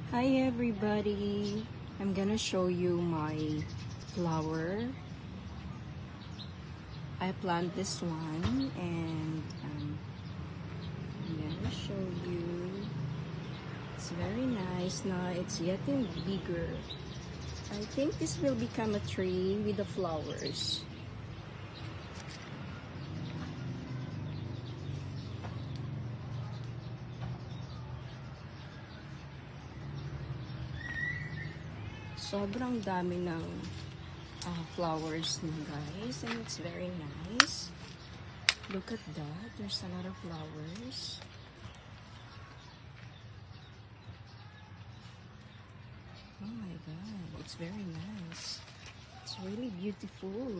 Hi everybody, I'm gonna show you my flower. I planted this one and I'm gonna show you. It's very nice now. It's getting bigger. I think this will become a tree with the flowers. Sobrang dami ng flowers na guys, and it's very nice. Look at that, there's a lot of flowers. Oh my god, it's very nice. It's really beautiful.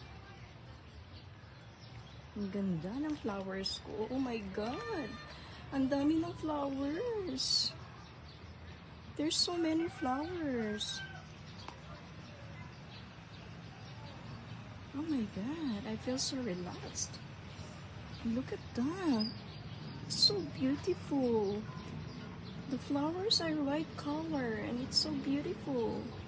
Ang ganda ng flowers ko. Oh my god, ang dami ng flowers. There's so many flowers. Oh my god, I feel so relaxed. Look at that. It's so beautiful. The flowers are white color and it's so beautiful.